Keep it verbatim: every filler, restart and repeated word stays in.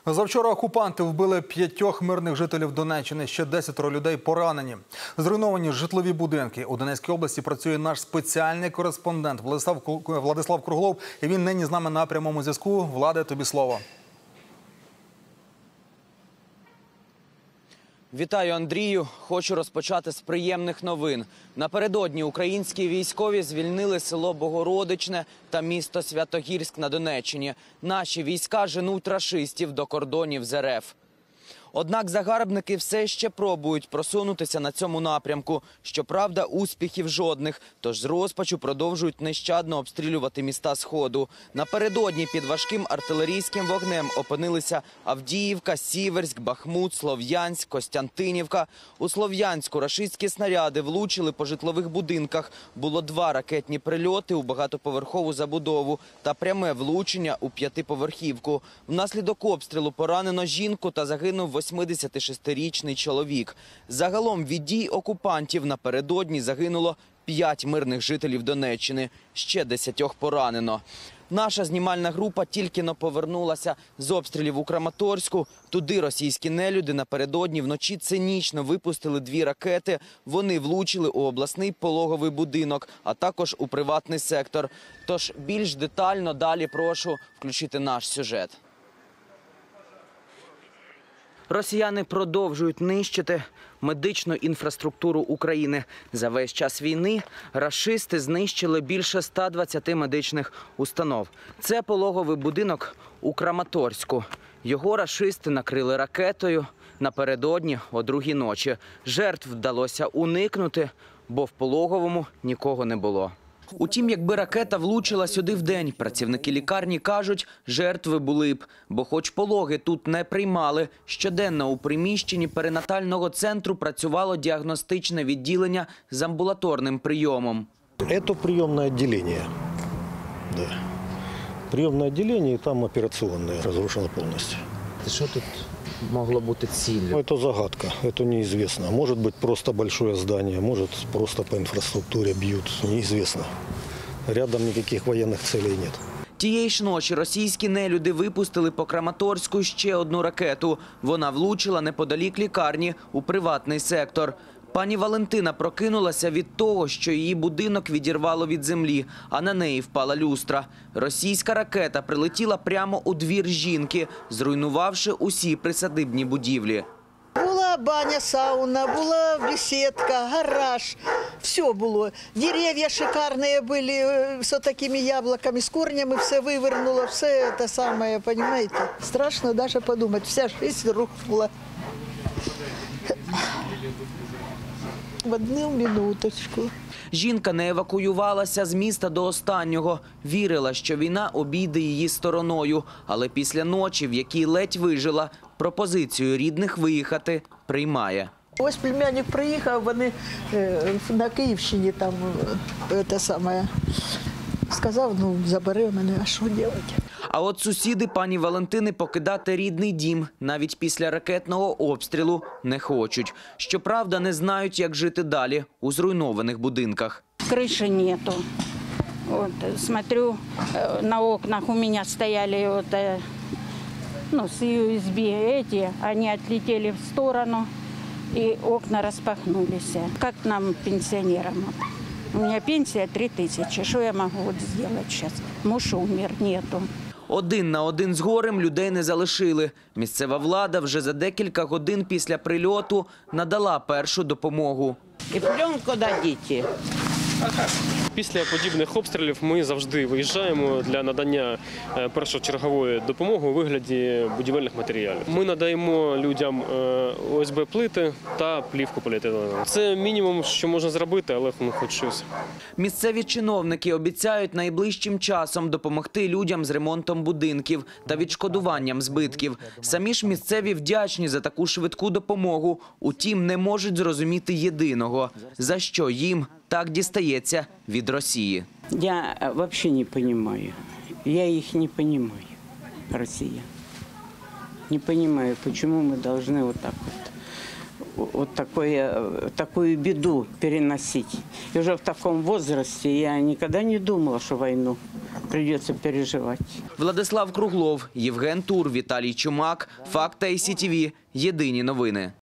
Завчора окупанти вбили п'ятьох мирних жителів Донеччини, ще десятеро людей поранені. Зруйновані житлові будинки. У Донецькій області працює наш спеціальний кореспондент Владислав, Владислав Круглов. І він нині з нами на прямому зв'язку. Владе, тобі слово. Вітаю, Андрію. Хочу розпочати з приємних новин. Напередодні українські військові звільнили село Богородичне та місто Святогірськ на Донеччині. Наші війська женуть рашистів до кордонів з РФ. Однак загарбники все ще пробують просунутися на цьому напрямку. Щоправда, успіхів жодних, тож з розпачу продовжують нещадно обстрілювати міста Сходу. Напередодні під важким артилерійським вогнем опинилися Авдіївка, Сіверськ, Бахмут, Слов'янськ, Костянтинівка. У Слов'янську рашистські снаряди влучили по житлових будинках. Було два ракетні прильоти у багатоповерхову забудову та пряме влучення у п'ятиповерхівку. Внаслідок обстрілу поранено жінку та загинув восьмидесятишестирічний чоловік. Загалом від дій окупантів напередодні загинуло п'ять мирних жителів Донеччини, ще десятьох поранено. Наша знімальна група тільки-но повернулася з обстрілів у Краматорську. Туди російські нелюди напередодні вночі цинічно випустили дві ракети. Вони влучили у обласний пологовий будинок, а також у приватний сектор. Тож більш детально далі прошу включити наш сюжет. Росіяни продовжують нищити медичну інфраструктуру України. За весь час війни рашисти знищили більше ста двадцяти медичних установ. Це пологовий будинок у Краматорську. Його рашисти накрили ракетою напередодні о другій ночі. Жертв вдалося уникнути, бо в пологовому нікого не було. Утім, якби ракета влучила сюди вдень, працівники лікарні кажуть, жертви були б. Бо хоч пологи тут не приймали, щоденно у приміщенні перинатального центру працювало діагностичне відділення з амбулаторним прийомом. Це прийомне відділення. Да. Прийомне відділення і там операційне розрушено повністю. Що тут могло бути ціллю? Это загадка, это неизвестно. Может быть просто большое здание, может просто по инфраструктуре бьют, неизвестно. Рядом никаких военных целей нет. Тієї ж ночі російські нелюди випустили по Краматорську ще одну ракету. Вона влучила неподалік лікарні у приватний сектор. Пані Валентина прокинулася від того, що її будинок відірвало від землі, а на неї впала люстра. Російська ракета прилетіла прямо у двір жінки, зруйнувавши усі присадибні будівлі. Була баня, сауна, була беседка, гараж, все було. Дерев'я шикарні були, з такими яблуками, з корнями, все вивернуло, все те саме, розумієте? Страшно навіть подумати, вся життя рухнула. В одну минуточку. Жінка не евакуювалася з міста до останнього. Вірила, що війна обійде її стороною. Але після ночі, в якій ледь вижила, пропозицію рідних виїхати приймає. Ось племянник приїхав, вони на Київщині там, те саме, сказав, ну забери мене, а що робити? А от сусіди пані Валентини покидати рідний дім навіть після ракетного обстрілу не хочуть. Щоправда, не знають, як жити далі у зруйнованих будинках. Крыши нету. Вот, смотрю, на окнах у меня стояли вот, ну, с ю эс би эти, они отлетели в сторону, и окна распахнулись. Как нам, пенсионерам? У меня пенсия три тысячи. Что я могу вот сделать сейчас? Муж умер, нету. Один на один з горем людей не залишили. Місцева влада вже за декілька годин після прильоту надала першу допомогу. І пленку дадіть. Після подібних обстрілів ми завжди виїжджаємо для надання першочергової допомоги у вигляді будівельних матеріалів. Ми надаємо людям о ес бе плити та плівку поліетиленову. Це мінімум, що можна зробити, але хоч щось. Місцеві чиновники обіцяють найближчим часом допомогти людям з ремонтом будинків та відшкодуванням збитків. Самі ж місцеві вдячні за таку швидку допомогу, утім не можуть зрозуміти єдиного, за що їм так дістається від Росії. Я взагалі не розумію. Я їх не розумію, Росія. Не розумію, чому ми повинні отак от вот такое, такую беду переносить. И уже в таком возрасте я никогда не думала, что войну придется переживать. Владислав Круглов, Євген Тур, Віталій Чумак, Факт ай сі ті ві. Єдині новини.